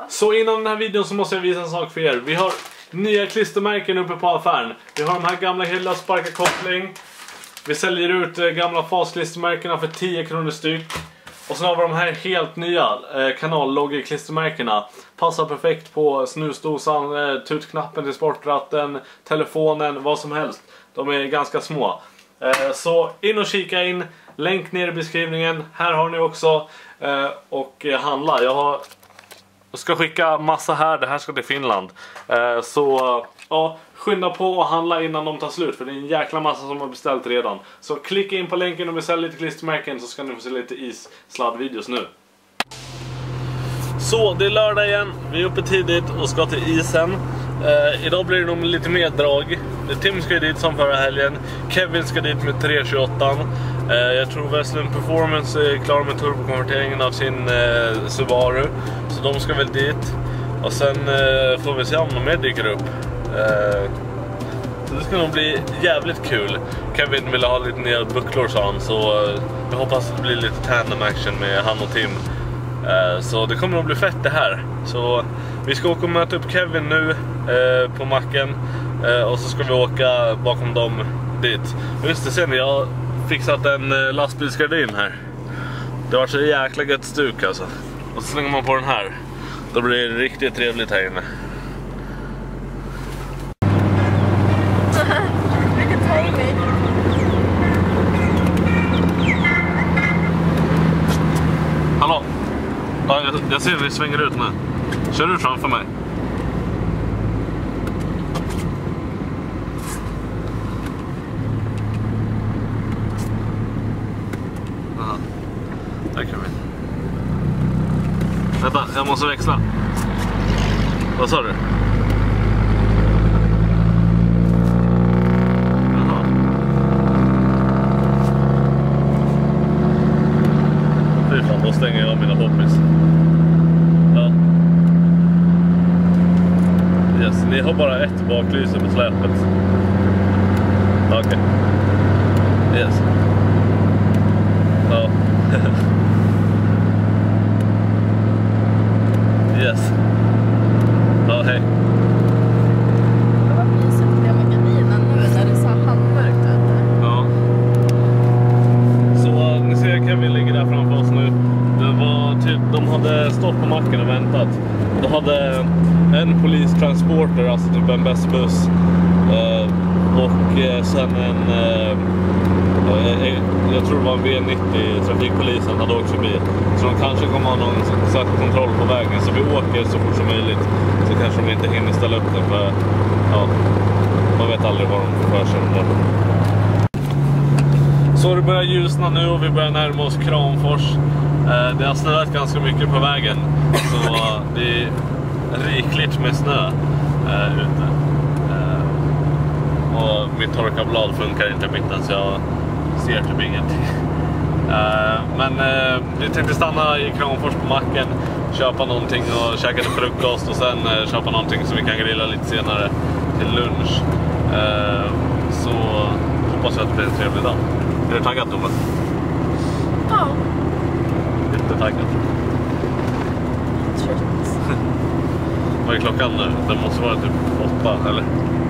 Så innan den här videon så måste jag visa en sak för er. Vi har nya klistermärken uppe på affären. Vi har de här gamla Hilla sparkarkoppling. Vi säljer ut gamla FAS-klistermärkena för 10 kronor styck. Och sen har vi de här helt nya kanallogger-klistermärkena. Passar perfekt på snusdosan, tutknappen till sportratten, telefonen, vad som helst. De är ganska små. Så in och kika in. Länk ner i beskrivningen. Här har ni också. Och handla. Jag ska skicka massa här. Det här ska till Finland. Så ja, skynda på och handla innan de tar slut. För det är en jäkla massa som har beställt redan. Så klicka in på länken och beställ lite klistermärken. Så ska ni få se lite issladdvideos nu. Så det är lördag igen. Vi är uppe tidigt och ska till isen. Idag blir det nog lite mer drag. Tim ska dit som förra helgen. Kevin ska dit med 328. Jag tror Westland Performance är klar med turbokonverteringen av sin Subaru. Så de ska väl dit. Och sen får vi se om de mer dyker upp. Så det ska nog bli jävligt kul. Kevin ville ha lite nya bucklor, sa han. Så jag hoppas att det blir lite tandem action med han och Tim. Så det kommer att bli fett det här. Så vi ska åka och möta upp Kevin nu på macken. Och så ska vi åka bakom dem dit. Just det, sen jag har fixat en lastbilsgardin här. Det var så jäkla gött stuk alltså. Och så slänger man på den här. Då blir det riktigt trevligt här inne. Hallå? Ja, jag ser att vi svänger ut nu. Kör du framför mig? Aha. Där kan vi. Vänta, jag måste växla. Vad sa du? Jaha. Fy fan, då stänger jag mina hoppis. Ja. Yes, ni har bara ett baklyse på släpet. Okej. Okay. Yes. Ja. Yes. Ja, hej. Vad mysigt det med gardinen nu när det är så halvmörkt ute. Ja. Så ni ser Kevin ligger där framför oss nu. Det var typ, de hade stått på macken och väntat. De hade en polistransporter, alltså typ en buss. Och sen en... jag tror det var en V90, trafikpolisen hade åkt förbi. Så de kanske kommer ha någon sätt kontroll på vägen. Så vi åker så fort som möjligt. Så kanske de inte hinner ställa upp den. För ja, man vet aldrig vad de får för sig. Så det börjar ljusna nu och vi börjar närma oss Kramfors. Det har snöat ganska mycket på vägen. Så det är rikligt med snö ute. Och mitt torkarblad funkar inte mitten så jag ser typ ingenting. Men vi tänkte stanna i Kramfors på macken, köpa någonting och käka till frukost och sen köpa någonting som vi kan grilla lite senare till lunch. Så hoppas jag att det blir en trevlig dag. Är du taggad, Tove? Ja. Jättetaggad. Trött. Vad är klockan nu? Det måste vara typ 8, eller?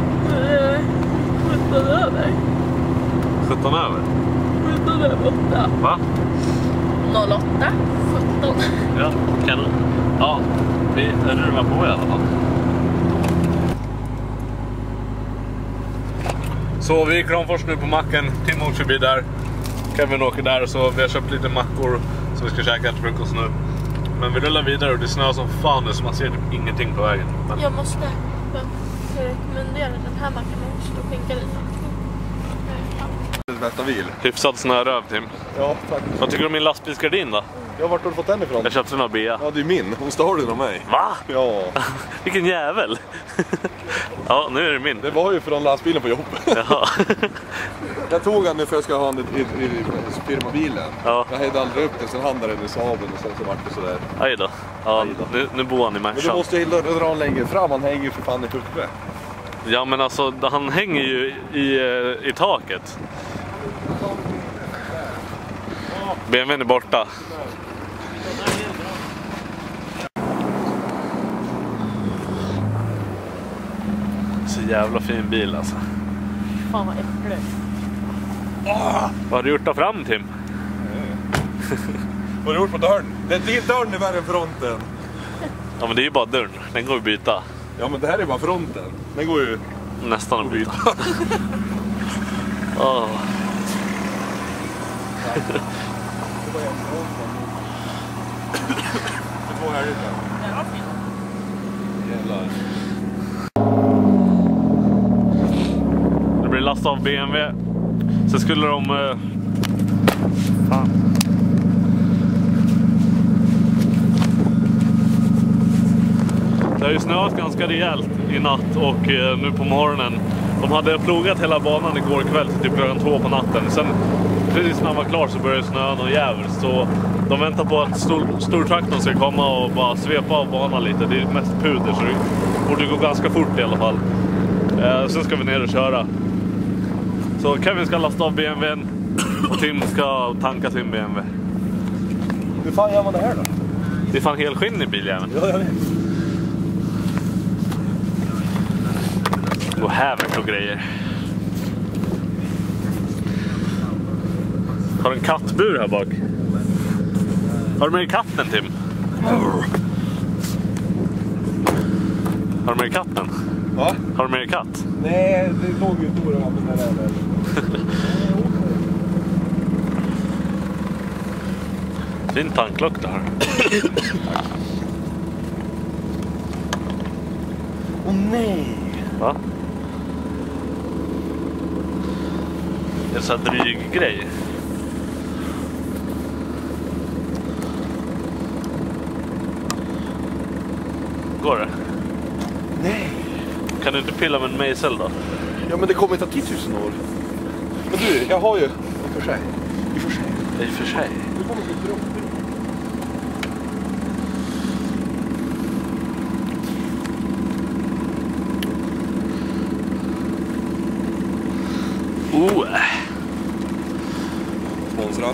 17 över. 17 över? 17 över 8. Va? 08, 17. Ja, kanon. Ja, vi rullar på i alla fall. Så vi är i Kramfors nu på macken. Tim åker förbi där. Kevin åker där. Så vi har köpt lite mackor som vi ska käka till frukost nu. Men vi rullar vidare och det snöar som fan nu så man ser typ ingenting på vägen. Men... Jag måste rekommendera den här macken med ost och skinka i. Hyfsad snöröv, Tim. Ja, tack. Vad tycker du om min lastbilsgardin då? Ja, vart har du fått den ifrån? Jag köpte den av Bea. Ja, det är min. Hon står den av mig. Va? Ja. Vilken jävel. Ja, nu är det min. Det var ju från lastbilen på jobbet. Jaha. Jag tog den nu för jag ska ha den i firmabilen. Ja. Jag hejde aldrig upp den, sen handlade den i Saaben och sen så vart det sådär. Aj då. Ja, Aj då. nu bor han i Men du Märsan. måste ju dra den längre fram, han hänger ju för fan i huvudet. Ja, men alltså han hänger ju i taket. BMWn är borta. Så jävla fin bil alltså. Fan vad äckligt. Vad har du gjort där fram, Tim? Vad har du gjort på dörren? Dörren är värre än fronten. Ja, men det är ju bara dörren. Den går att byta. Ja, men det här är bara fronten. Den går ju Nästan att byta. Åh. Det var härligt. Jävla fint. Jävlar. Det blir last av BMW. Sen skulle de... Fan. Det har ju snöat ganska rejält i natt och nu på morgonen. De hade plogat hela banan igår kväll till typ klockan 2 på natten. Sen precis när han var klar så började snöa och jävligt. Så de väntar på att stortraktorn ska komma och bara svepa av banan lite. Det är mest puder så det borde gå ganska fort i alla fall. Sen ska vi ner och köra. Så Kevin ska lasta av BMWn och Tim ska tanka sin BMW. Hur fan gör man det här då? Det är fan helskinn i biljäveln. Ja, jag vet. Och hävert och grejer. Har du en kattbur här bak? Har du med katten, Tim? Har du med katten? Va? Har du med katt? Nej, det låg ju stora av den här där. Fin tanklock det här. Åh nej! Va? Det är en sån här dryg grej. Går det? Nej! Kan du inte pilla med en mejsel då? Ja, men det kommer ta 10 000 år. Men du, jag har ju... I och för sig. I och för sig. Du kommer skjuta upp. Sponsra.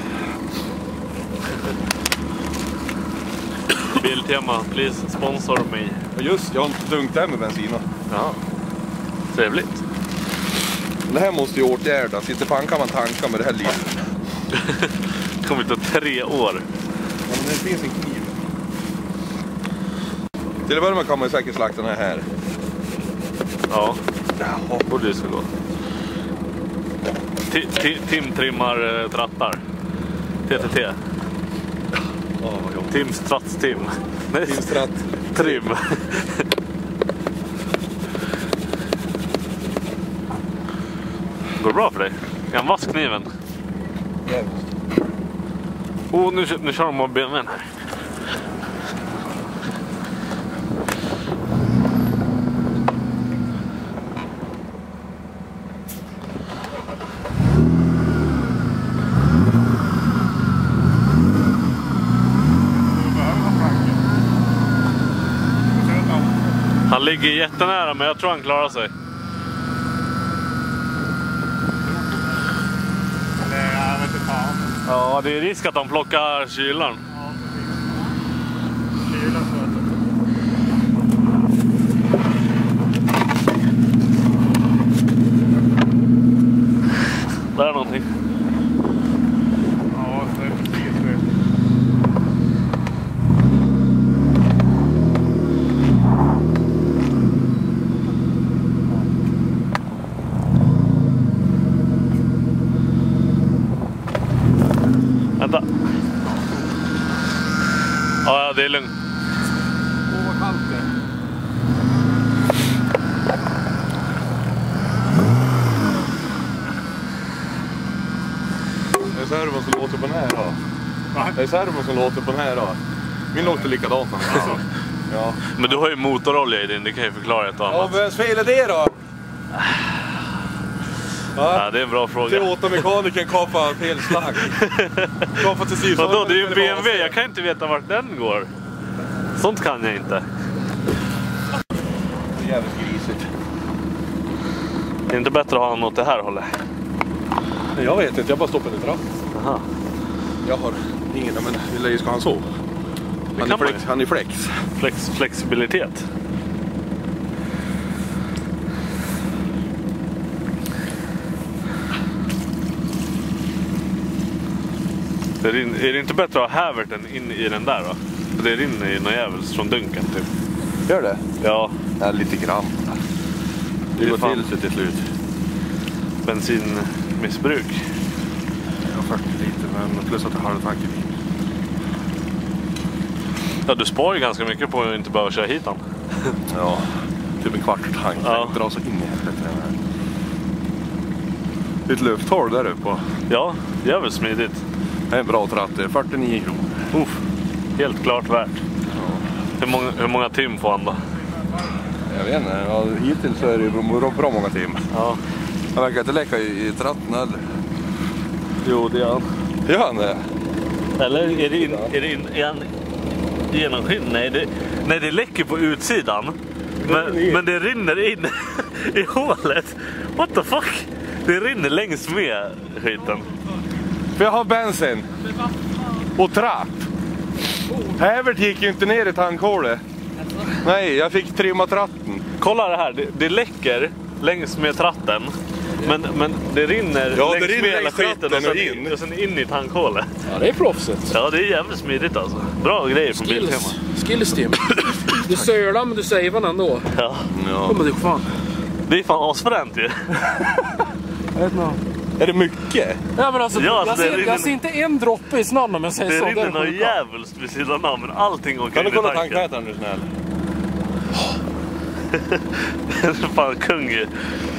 Biltema, please sponsor me. Ja, just, jag har inte dunkt där med bensin. Ja, trevligt. Det här måste ju åtgärdas. Inte fan kan man tanka med det här livet. Det kommer ta 3 år. Ja, men det finns en kniv. Till att börja med kan man ju säkert slakta den här. Ja, Jaha. borde det ska gå. Tim trimmar trattar. TTT. Ja, vad jobbigt. Tims Trats-Tim. Nej, Tims tratt. Trim. Går det bra för dig? Är han vass kniven? Jävligt. Nu kör de av BMWn här. Han ligger jättenära, men jag tror han klarar sig. Jag vet inte fan. Ja, det är risk att han plockar kylan. Kylan så att Där är någonting. ja, det är precis det. Vänta. Ja, det är lugnt. Åh, vad kallt det är. Det är servon som låter på den här då. Va? Det är servon som låter på den här då. Min låter likadant. Alltså. Ja. Men du har ju motorolja i din, det kan ju förklara ett och Ja, annat. vems fel är det då? Ja, det är en bra Till fråga. återmekanikern kapar fel slag. Kapar till sist. Vadå, det är ju en BMW, jag kan inte veta vart den går. Sånt kan jag inte. Det är jävligt grisigt. Det är inte bättre att ha något åt det här hållet. Jag vet inte, jag bara stoppar i trapp. Aha. Jag har ingen, men hur länge ska han så? kan man ju. Han är flex. Flexibilitet. Är det inte bättre att ha häverten in i den där då? För det rinner ju någon jävels från dunken typ. Gör det? Ja. Ja, lite grann. Det går till sig till slut. Bensinmissbruk. Ja, 40 liter, men plus att jag har en tank i bil. Ja, du sparar ju ganska mycket på att inte behöva köra hit han. Ja, typ en kvart tank. Ja. Dra så in i helvete den här. Det är ett lufthål där uppe på. Ja, jävligt smidigt. Det är en bra tratt, det är 49 kronor. Uff, helt klart värt. Ja. Hur många tim får han då? Jag vet inte, ja, hittills så är det ju bra många tim. Ja. Han verkar inte läcka i tratten heller. Jo, det är han. Gör han det? Eller är han genomskinlig? Nej, det läcker på utsidan. Men det rinner in i hålet. What the fuck? Det rinner längs med skiten. För jag har bensin. Och trapp. Hävert gick ju inte ner i tankhålet. Nej, jag fick trimma tratten. Kolla det här, det läcker längs med tratten. Men det rinner längs rinner med hela längs skiten tratten och sen in i tankhålet. Ja, det är proffsigt. Ja, det är jävligt smidigt alltså. Bra grejer från Biltema. Skills team. Du sölar men du savear den ändå. Ja. Ja, men det är fan. Det är fan asfränt ju. Jag vet inte. Är det mycket? Ja, men alltså, Ja, jag ser inte en droppe i snön om jag säger Det så. rinner något jävligt vid sidan av, men allting åker Kan du in i kolla tanken. tankmätaren nu snäll? Det är fan kung ju.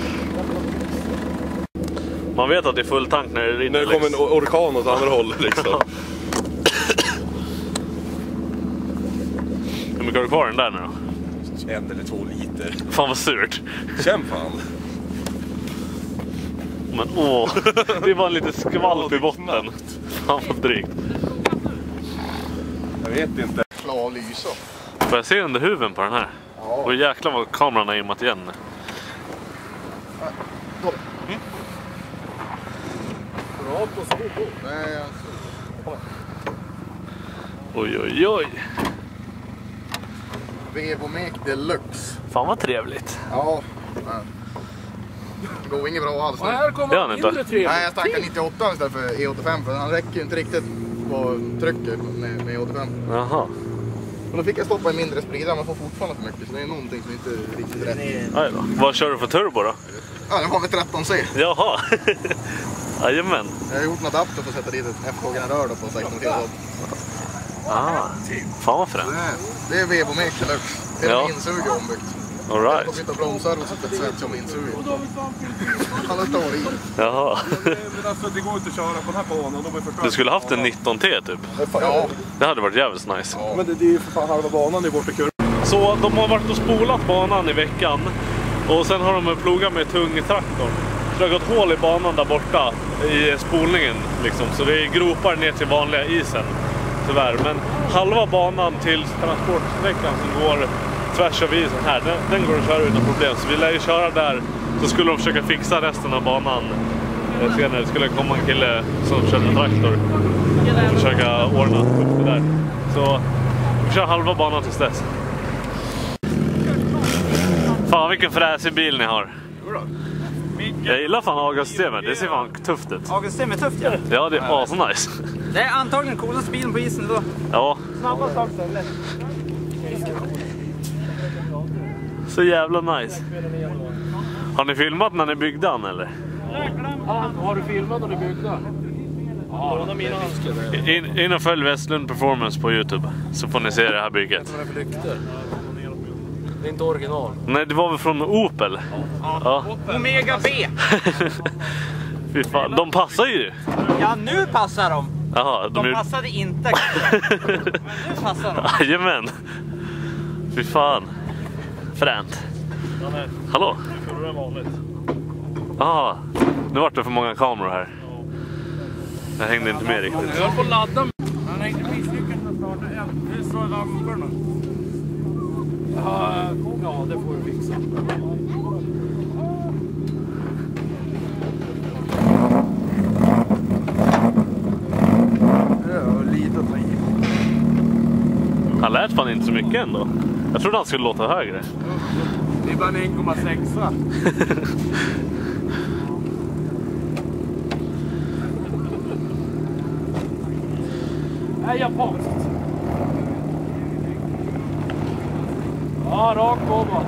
Man vet att det är full tank när det rinner. När det kommer en orkan åt andra hållet liksom. Hur mycket har du kvar den där nu då? 1 eller 2 liter. Fan vad surt. Känn fan. Men åh, det var lite skvalp i botten. Fan vad drygt. Jag vet inte. Klar lysa. Får jag se under huven på den här? Och jäklar vad kameran har immat igen. Bra på skog. Nej, alltså. Oj, oj, oj. Vevomek deluxe. Fan vad trevligt. Ja, men. Det går inget bra alls Och nu. här Det kommer har han mindre inte. trevligt. Nej, jag tankar 98 istället för E85 för han räcker ju inte riktigt på trycket med E85. Jaha. Men då fick jag stoppa en mindre spridare, man får fortfarande för mycket så det är någonting som inte är riktigt rätt. Aj då. Vad kör du för turbo då? Ja, det var väl 13C. Jaha. Jajamän. Jag har gjort en adapter för att sätta dit ett F-tågen-rör på 16 kilo. Ah. Fan vad fränt. Det är Vevomek deluxe. Det är Ja. en insug ombyggt. All Jag får right. byta bromsar och sätta ett svets som insug. Han har stått i. Jaha. Men alltså det går inte att köra på den här banan. De är förstörda. Du skulle haft en 19T typ. Ja. Det hade varit jävligt nice. Men det är ju för fan halva banan i borta kurvan. Så de har varit och spolat banan i veckan. Och sen har de plogat med tung traktor. Så det har gått hål i banan där borta i spolningen liksom. Så det är gropar ner till vanliga isen. Tyvärr. Men halva banan till transportsträckan som går tvärs över isen här, den går att köra utan problem. Så vi lär ju köra där. Så skulle de försöka fixa resten av banan senare. Det skulle komma en kille som körde traktor och försöka ordna upp det där. Så vi kör halva banan tills dess. Fan vilken fräsig bil ni har. Jag gillar fan AGA-systemet, det ser fan tufft ut. AGA-systemet är tufft, ja. Ja, det är asnice. Det är antagligen coolaste bilen på isen då. Ja. Snabbast också, lätt. Så jävla nice. Har ni filmat när ni byggde den eller? Har du filmat när du byggde? Ja, de mina önskade. In och följ Westlund Performance på YouTube. Så får ni se det här bygget. Vad är det för lyktor? Det är inte original. Nej, det var väl från Opel? Ja. Omega B. Fy fan, de passar ju. Ja, nu passar de. Jaha, De passade inte. Men nu passar de. Jajamän. Fy fan. Fränt. Hallå? Ja, nu vart det för många kameror här. Jag hängde inte med riktigt. Jag höll på att ladda. Han är inte misslyckad med att starta än. Det står i dagen. Ja, det får du fixa. Han lät fan inte så mycket ändå. Jag trodde han skulle låta högre. Det är bara en 1,6. är japanskt. Ja, rakt på bara.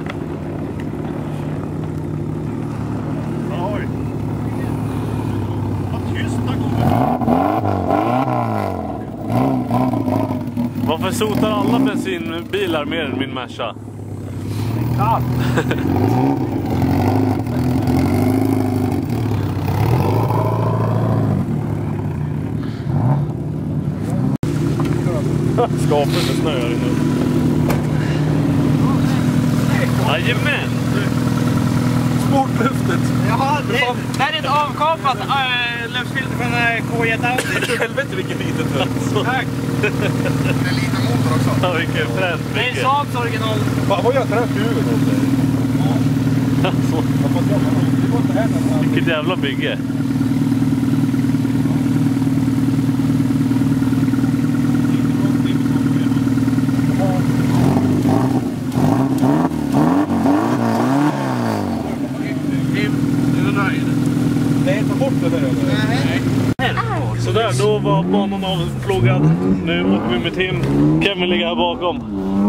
Oj. Vad tyst det går. Varför sotar alla bensinbilar mer än min Merca? Kallt. Skapet med snö här inne. Jajamän! Sportluftet. Jaha, det här är ett avkapat luftfilter från K1 Audi. Helvete vilken liten tutt. Tack. Det är en liten motor också. Ja, vilken fränt Det är bygge. Saabs original. Vad jag trött huvudet åt dig? Vilket jävla bygge. Nej, ta bort det där. Så där, då var banan avplogad. Nu åker vi med Tim. Kevin ligger här bakom.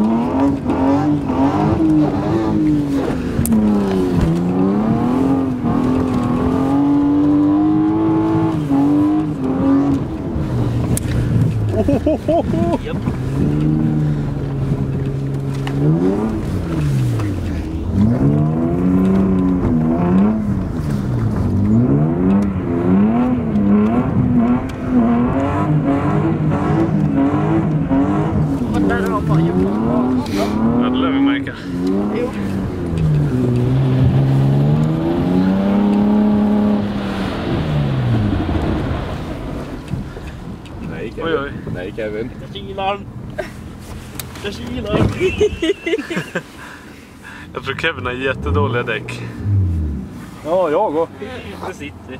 Och där var bara japan. Ja, det lär vi märka. Jo. Nej, Kevin. Oj, oj. Nej, Kevin. Jag kilar. Jag tror Kevin har jättedåliga däck. Ja, jag går. Det sitter.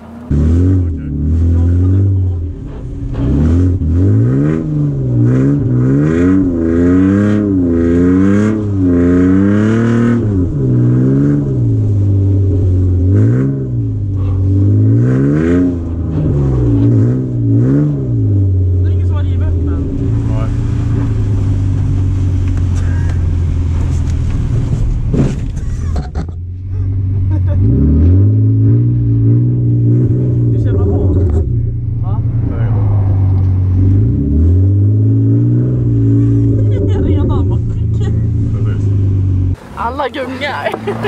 Alla gungar.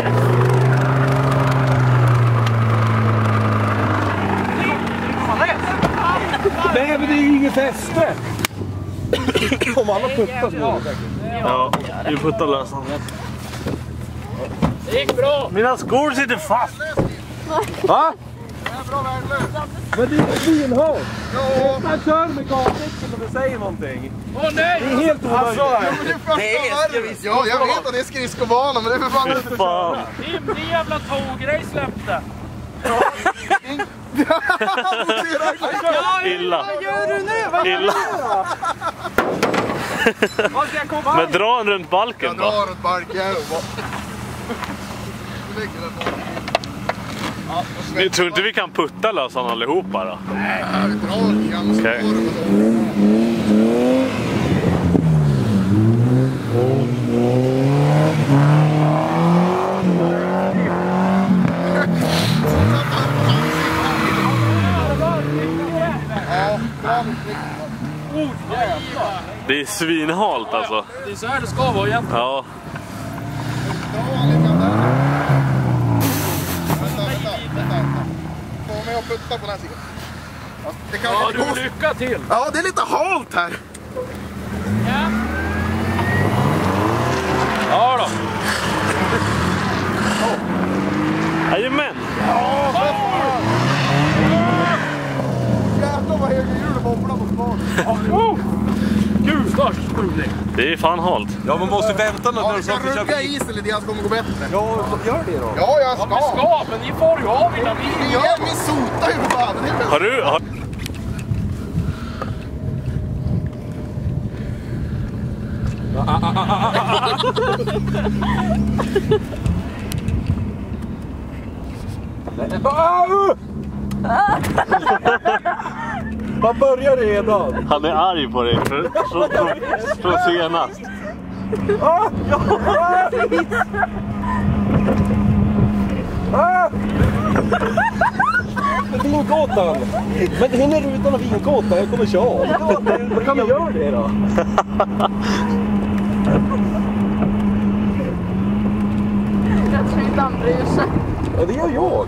Nej, men det är ju inget fäste. Om alla puttar så. Ja, vi puttar lösan. Det gick bra. Mina skor sitter fast. Va? Det är bra värdelöst. Men det är svinhårt. Ja, Man kör med gasdäcken och det säger någonting. Åh nej! Det är helt omöjligt. det är skridskobana. Ja, jag vet att det är skridskobana, men det är för fan inte Fan. Tim, din jävla tåggrej släppte. Illa. Vad gör du nu? Vad gör Illa. du? Var ska jag komma? Men dra en runt balken Jag då. drar ett barkjärn. Du lägger den på. Vi tror inte vi kan putta lösan allihopa då. Nej, vi drar lite grann så Okej. går det. Det är svinhalt alltså. Det är så här det ska vara egentligen. Ja. Dra han lite grann där. Vänta. Få mig att putta på den här sidan. Ja, det kan Ja, gå. du, lycka till. Ja, det är lite halt här. Ja då. Jajamän. Jävlar vad höger hjul wobblar på spaden. Gud, störst spruning. Det är fan halt. Ja, man måste vänta när Ja, du vi ska rugga isen lite grann så kommer det gå bättre. Ja, gör det då. Ja, jag ska. Ja, vi ska, men ni får ju av innan vi... Ja, vi sotar ju för fan. Det är väl- Har du... Han börjar redan. Han är arg på dig från senast. Vinkåtan! Men det hinner utan att vinkåta, jag kommer köra. Vad kan vi göra det då? Jag tror inte han bryr sig. Ja, det gör jag.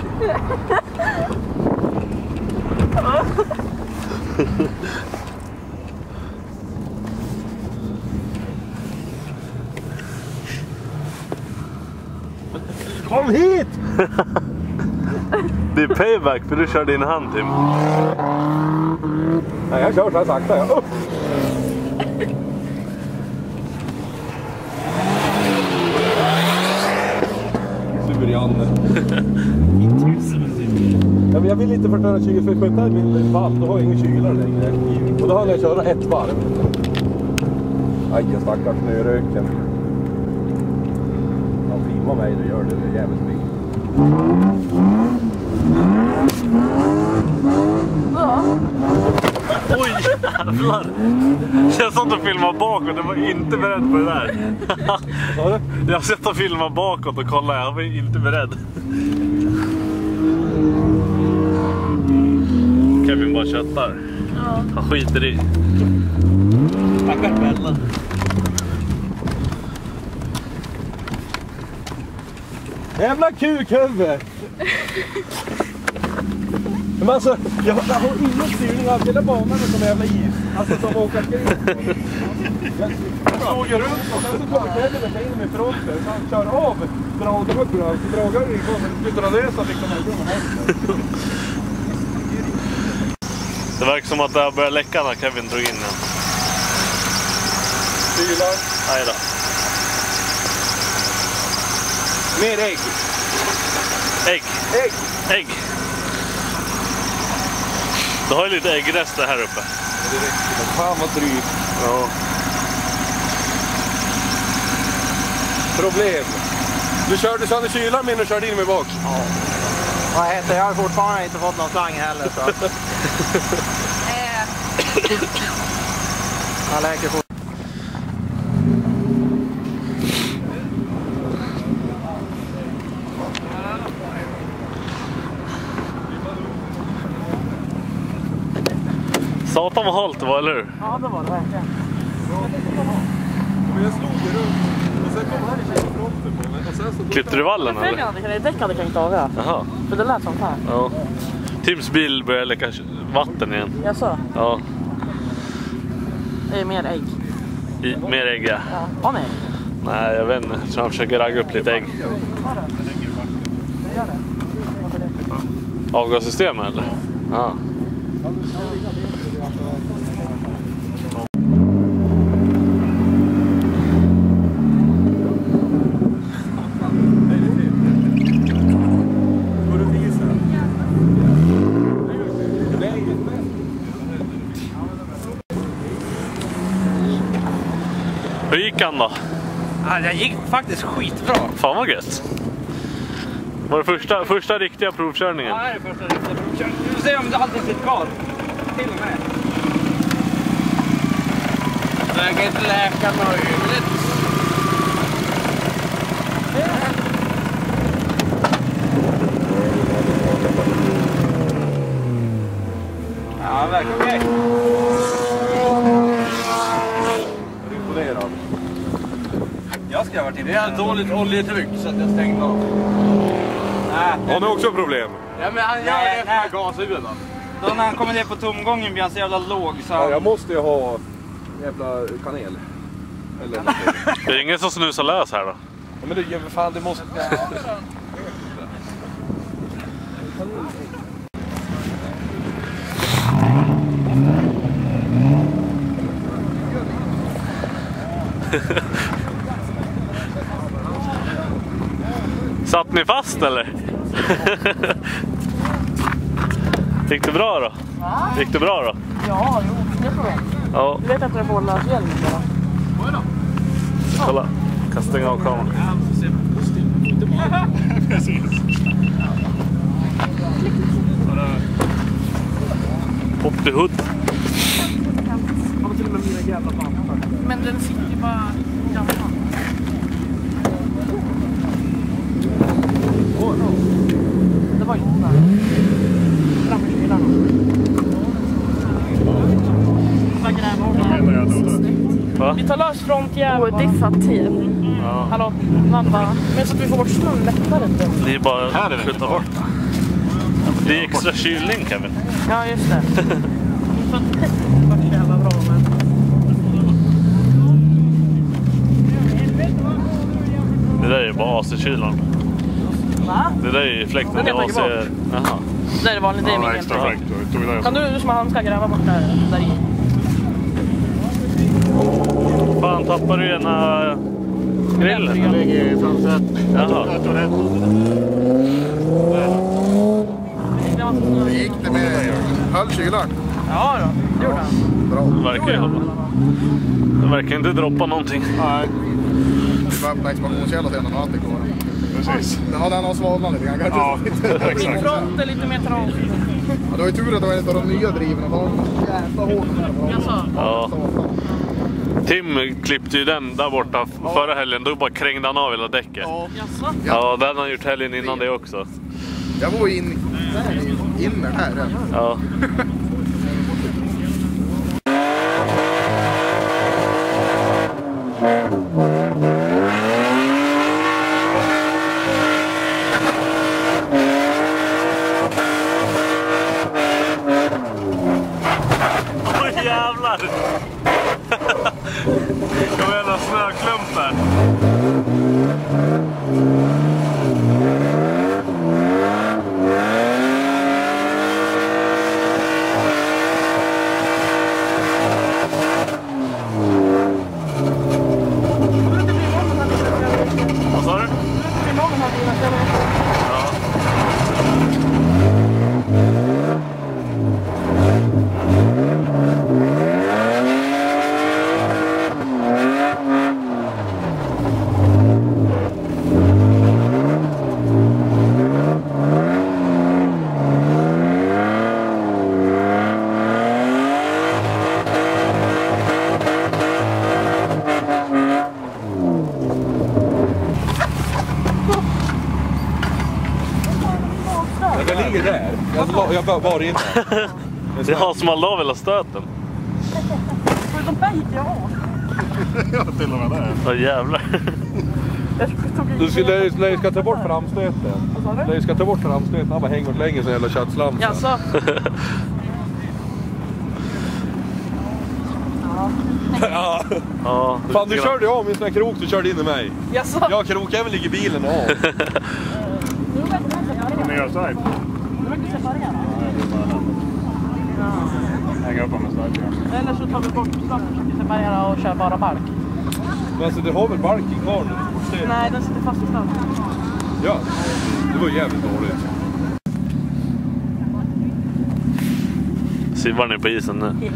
Kom hit! Det är payback för du kör din hand, Tim. Nej, jag kör så här sakta. Ja. Janne. Ja, men jag vill inte förstöra 20 för sköta min vall, då har jag ingen kylare längre. Och då har jag köra ett varv. Aj, jag stackars snöröken. Ja, filma mig, då gör det jävligt mycket. Oj, jävlar! Jag satt och filmade bakåt, jag var inte beredd på det där. Jag satt och filmade bakåt och kollade, jag var inte beredd. Kevin bara köttar. Ja. Han skiter i. Tackar Bella. Jävla kukhuvud! Men alltså, jag har ingen styrning av hela banan som jävla is. Alltså som åker skrik. Jag såg ju runt och sen så kommer Kevin och in med fronten. Så han kör av dragmucklarna. Så dragar det igång. Så slutar han resa liksom här. Det verkar som att det har börjat läcka när Kevin drog in den. Kylar. Nej då. Mer ägg. Ägg. Ägg. Ägg. Du har ju lite äggrester här uppe. Det räcker. Fan vad drygt. Ja. Problem. Du körde sönder kylaren min och körde in mig bak. Ja. Vad heter jag? Har fortfarande inte fått någon slang heller. Så. Jag läker fort. Satan vad halt det var, eller hur? Ja, det var det verkligen. Men jag slog ju runt. Och sen kom han i fronten på mig. Och sen så... Klippte du vallen eller? Däck hade kränkt av, ja. Jaha. För det lät som fan. Ja. Tims bil börjar läcka vatten igen. Jaså? Ja. Det är mer ägg. Mer ägg, ja. Ja. Har ni? Nej, jag vet inte. Jag tror han försöker ragga upp lite ägg. Avgassystem eller? Ja. Hur gick han då? Ja, det gick faktiskt skitbra. Fan vad gött. Var det första riktiga provkörningen? Ja, det är första riktiga provkörningen. Vi får se om det alltid sitter kvar. Till och med. Jag kan inte läka möjligt. Ja, verkligen okej. Jag ska ha varit inne. Det är dåligt oljetryck så att jag stängde av. Nej. Har ni också problem? Ja, men han gör det här gashuvudet då. När han kommer ner på tomgången blir han så jävla låg så han... Ja, jag måste ju ha jävla kanel. Eller Det är ingen som snusar lös här då? ja, men det, fan, det måste... Satt ni fast eller? Gick det bra då? Va? Gick det bra då? Ja, jo, det tror jag. Ja. Du vet att jag får lös hjälm bara. Kolla, kan stänga av kameran. Pop the hood. jävla band. Men den sitter ju bara gammal. Det var inte där. Fram i kylan. Va? Vi tar lös frontjäveln. Och diffat till. Ja. Hallå, man bara. Men så att vi får bort snön lättare. Det är bara att skjuta bort. Det är extra kylning, Kevin. Ja, just det. Det var så jävla bra, men... Det där är bara AC-kylan. Va? Det där är fläkten Den till är AC. tagit Jaha. Det är vanligt, det är min extra fläkt. Kan du som han ska gräva bort där i? Fan, tappar du ena grillen? Den ligger i framsätet. Jaha. Det gick det med höll kylan. Ja då, det gjorde han. Bra. Det verkar ju hålla. Det verkar inte droppa någonting. Nej. Det var öppna expansionskälla sedan och allting går. Precis. Det hade han av svalna lite grann. Ja, Min front är lite mer trång. Ja, det var ju tur att det var en av de nya driven. De jävla hårt där. Jag sa. Ja. Tim klippte ju den där borta förra helgen. Då bara krängde han av hela däcket. Ja. Jaså? Ja, det hade han gjort helgen innan det också. Jag var inne här. Ja. Åh jävlar! Det var en snöklump där. Vad sa du? Den ligger där. Jag var inne. Det har smalt av hela stöten. De där gick jag av. Ja, till och med det. Ja jävlar. Du ska ta bort framstöten. Du ska ta bort framstöten. Han bara hänger åt länge så jävla köttslamsa. Jaså? Ja. Ja. Fan, du körde av min sån här krok, du körde in i mig. Jaså? Ja, krokjäveln ligger i bilen och av. Nya side. Hänga upp med side. Eller så tar vi bort straffen och separera och kör bara balk. Men alltså, du har väl balken kvar nu? Nej, den sitter fast i stöten. Ja, det var jävligt dåligt. Sivar ni på isen nu?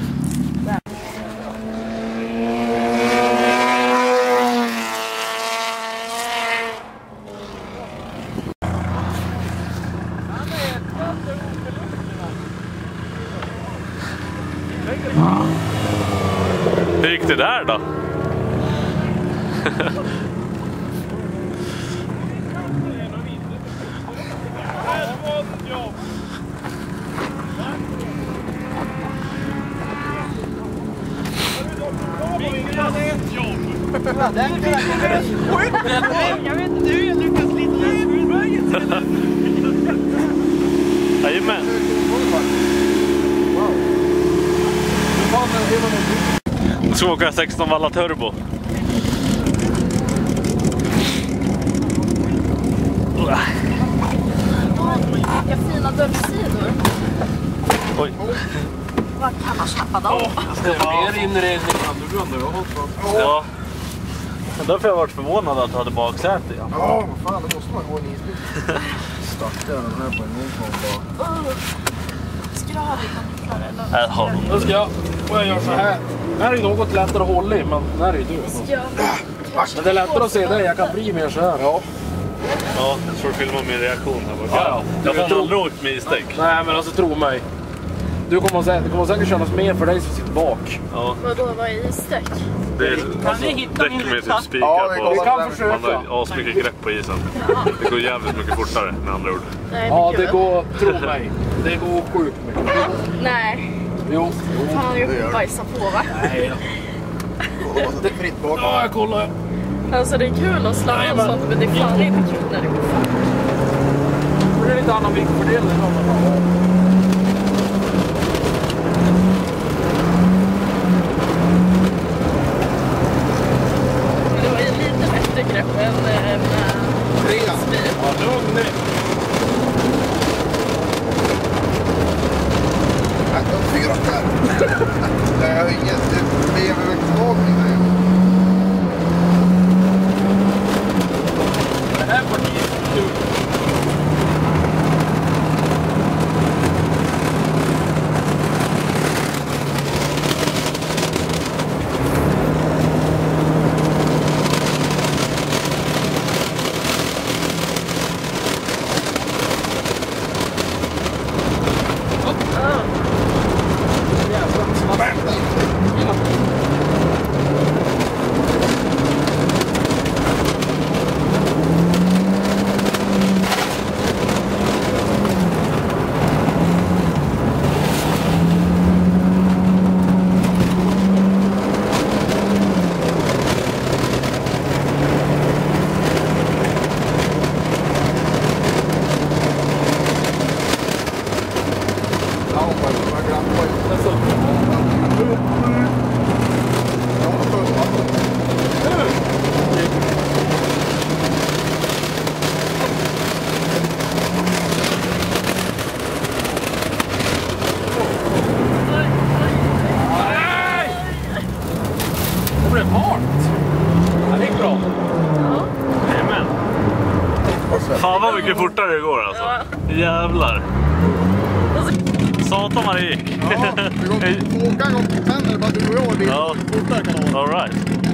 Hur gick det där då? Jag vet inte hur jag lyckas lite. Jajamän. Nu ska vi åka 16 valla turbo. Vilka fina dörrsidor. Oj. Vad kan man släppa dem? Mer inredning än du ändå har hållit på. Ja. Men därför har jag varit förvånad att du hade baksäte. Ja. Ja, vad fan, då måste man gå en isbil. Startar den här på en gång bara. Ska du ha lite nycklar eller? Har Då ska jag, och jag gör så här. Det här är ju något lättare att hålla i, men den här är ju död. Ja. Men det är lättare att se det, jag kan bli mer så här. Ja. Ja, jag tror filma min reaktion här borta. Ja, Jag har tror- aldrig åkt med isdäck. Nej, men alltså tro mig. det kommer säkert kännas mer för dig som sitter bak. Ja. Vadå, vad är isdäck? Det är Kan ni hitta däck min med ruta? typ spikar Ja, vi på. Vi kan Man försöka. har asmycket grepp på isen. Det går jävligt mycket fortare med andra ord. Nej, Ja, kul. det går, tro mig. Det går sjukt mycket. Nej, Jo. fan jag bajsar på va? Nej. Kolla vad det är fritt bak. Ja, jag kollar. Alltså det är kul att sladda och sånt, men det är fan inte kul när det går fort. Det är lite annan viktfördelning. Men det var ju lite bättre grepp än med speed. Ja, lugn. Jag 4 här. Nej, jag har ingen BMW-växtdragning. Det här partiet är lugnt. Det blev fart. Ja, det gick bra. Jajamän. Fan vad mycket fortare det går alltså. Jävlar. Satan vad det gick. Ja, vi går åka en gång till tänder bara du och jag blir Ja. fortare kan det All right.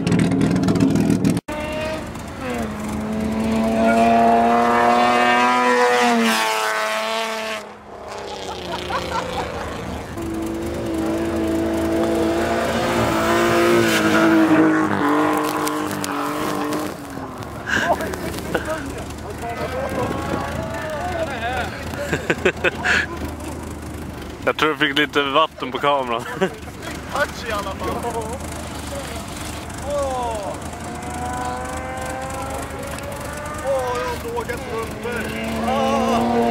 Jag tror jag fick lite vatten på kameran. touch i alla fall. Åh, jag har lågat strumpor.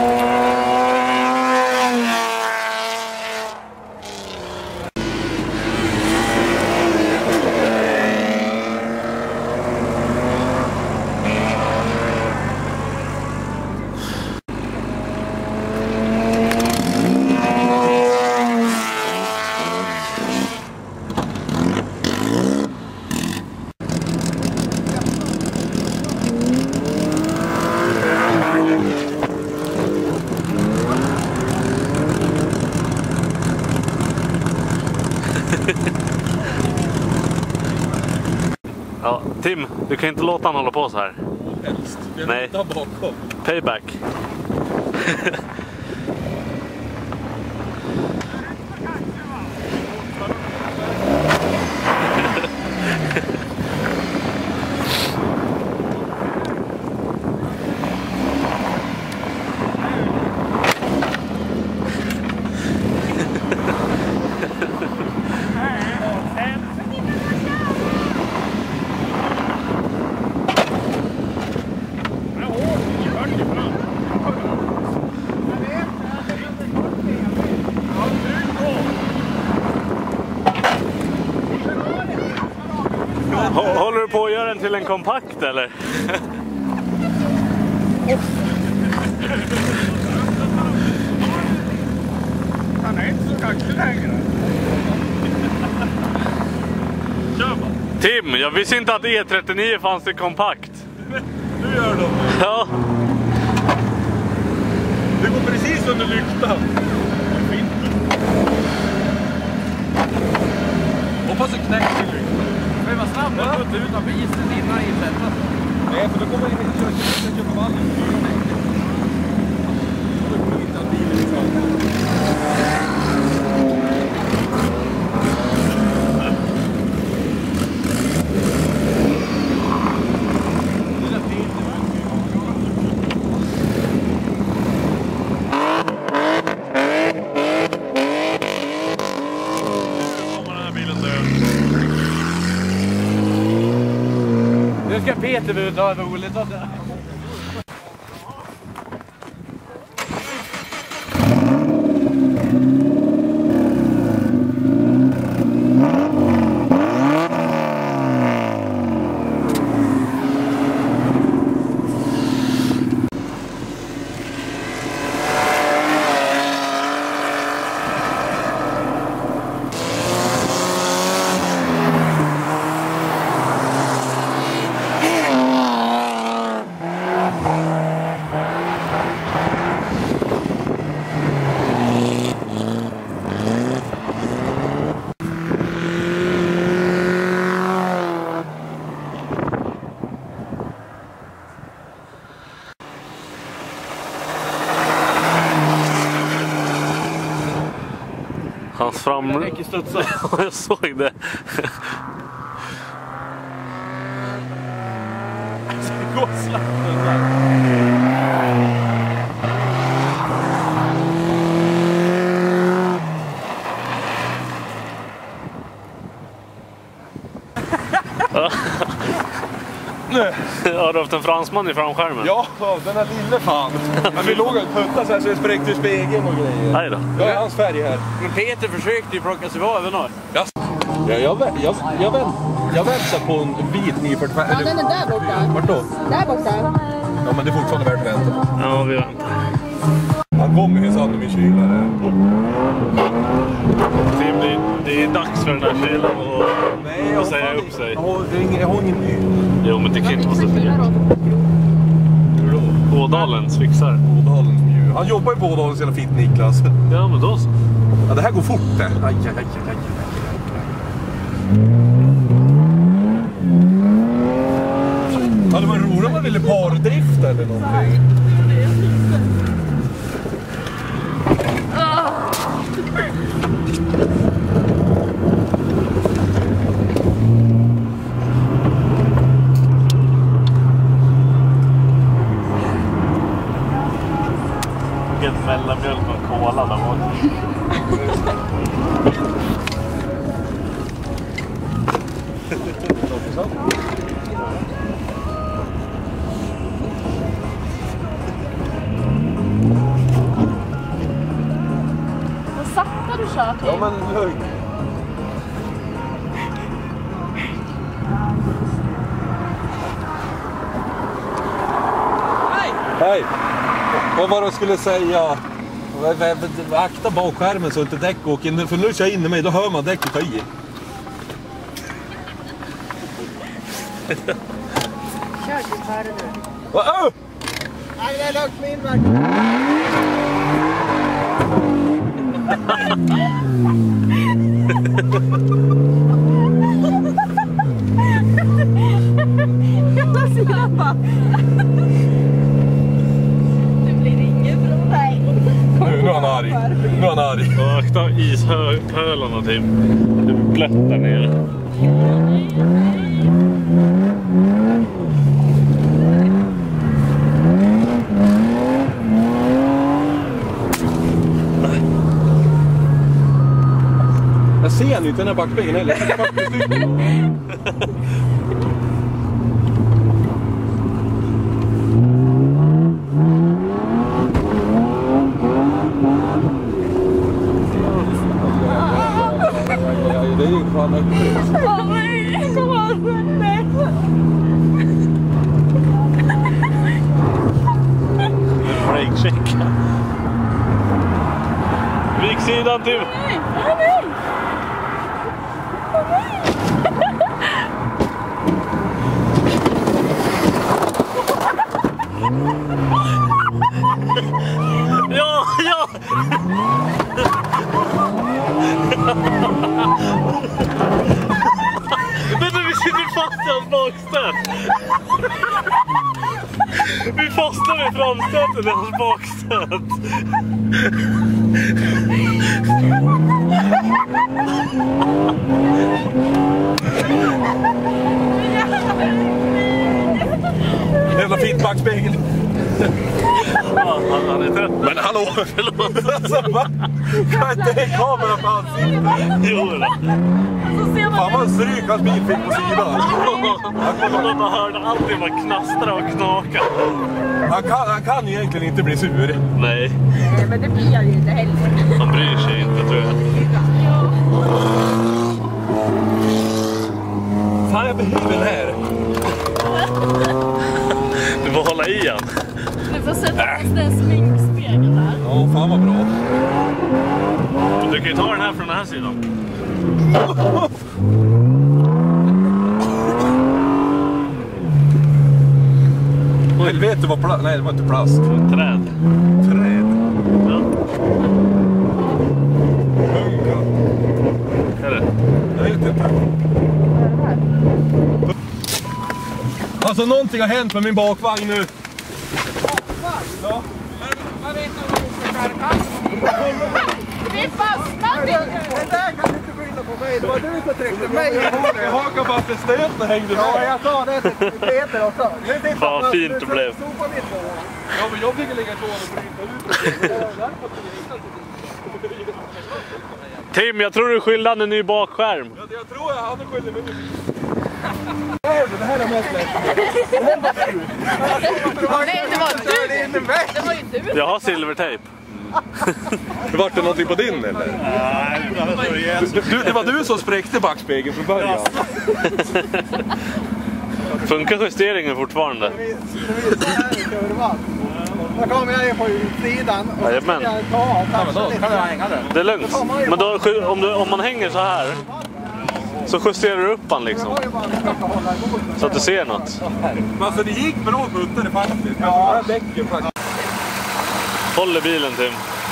Ja, Tim, du kan inte låta han hålla på så här. Helst. Nej. Bakom. Payback. Håller du på att göra den till en kompakt eller? Han är inte så kaxig längre. Kör bara. Tim, jag visste inte att E39 fanns i kompakt. Nu gör de. Ja. Det går precis under lyktan. Fint. Hoppas du knäcker till lyktan. Men vad snabbt man går utanför isen innan insättas. Nej, för då kommer vi inte köra på vallen. Då kommer vi inte att bilen liksom. Peter vill ha roligt. Hans fram... Jag såg det. Det går snabbt. Har du haft en fransman i framskärmen? Ja, den här lille fan. Men vi låg och puttade så här så det spräckte i spegeln och grejer. Nej då. Ja, hans färg här. Men Peter försökte ju plocka sig av även. Jag väntar på en vit 945. Ja, den är där borta. Vart då? Där borta. Ja, men det är fortfarande värt att vänta. Ja, vi väntar. Han kommer ju sann i kylare. Det är dags för den här kylen och säga upp sig. Jag har ingen ny. Jo, men det kan inte vara så fel. Ådalens fixar. Ådalens mju. Han jobbar ju på Ådalens hela fint Niklas. Ja, men då så. Ja, det här går fort det. Aj. Ja, det var roligt om man ville pardrift eller någonting. Vilket mellanmjölk och cola där var. Vad sakta du kör till. Ja, men lugn. Hej! Vad var det jag skulle säga? Akta bakskärmen så inte däck åker in. För nu kör jag in i mig, då hör man däcket ta i. Kör gitarr nu. Nej, det är lugnt med inverkan. Det blir inget bra. Nej. Nu är han arg. Nu är han arg. Och akta ishölarna typ. Det är blött där nere. Jag ser nu inte den här backspegeln heller. 40 stycken. Det är ju fan äckligt. Åh nej, kom on. Nej. Break-checka. Viksidan till... Nej. Ja! Vänta, vi sitter fast i hans bakstöt. Vi fastnar med framstöten i hans bakstöt. Jävla fint backspegel. Ja, han är trött. Men hallå! Alltså, va? Kan inte en kamera på ansiktet? Jo då. Så ser man Fan vad stryk hans bil fick på sidan. Man bara hörde alltid bara knastra och knaka. Han kan egentligen inte bli sur. Nej, Nej, men det blir jag ju inte heller. han bryr sig inte tror jag. Fan jag behöver den här. Du får hålla i han. Du får sätta fast en sminkspegel där. Ja, fan vad bra. Du kan ju ta den här från den här sidan. Helvete vad plast. Nej, det var inte plast. Träd. Träd. Ja, Bunga. är det? Jag vet inte. Alltså någonting har hänt med min bakvagn nu. Ja. Vi fastnade! Det där kan du inte skylla på mig. Det var du som tryckte mig. Jag hakar bara att stöten hängde med. Ja, jag sa det till Peter också. Fan vad fint det blev. Ja, men jag fick lägga på och bryta ut. Tim, jag tror du skyllde han en ny bakskärm. Jag tror jag hade skyldig mig. Det här är mest lätt. Nej, det var du! Det var ju du! Jag har silvertejp. Vart det någonting på din eller? Nej, det var du som spräckte backspegeln från början. Funkar justeringen fortfarande? Då kommer jag in på utsidan och så ska Jajamän. jag ta av kanske. Det är lugnt. Men då, om man hänger så här så justerar du upp han liksom. Så att du ser något. Men alltså det gick bra puttade faktiskt. Ja, däcken faktiskt. Håller bilen Tim.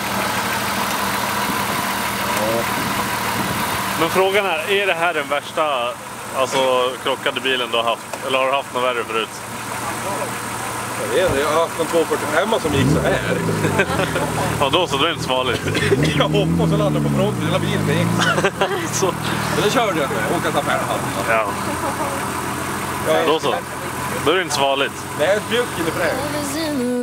Men frågan är det här den värsta krockade bilen du har haft? Eller har du haft något värre förut? Jag har haft en 245 som gick så här. Ja då så, då är det inte så farligt. Jag hoppade och så landade på fronten, hela bilen gick. Så. Men det körde jag med, åka affär. Ja. Då så. Då är det inte så farligt. Det är ett mjukt in i fräs.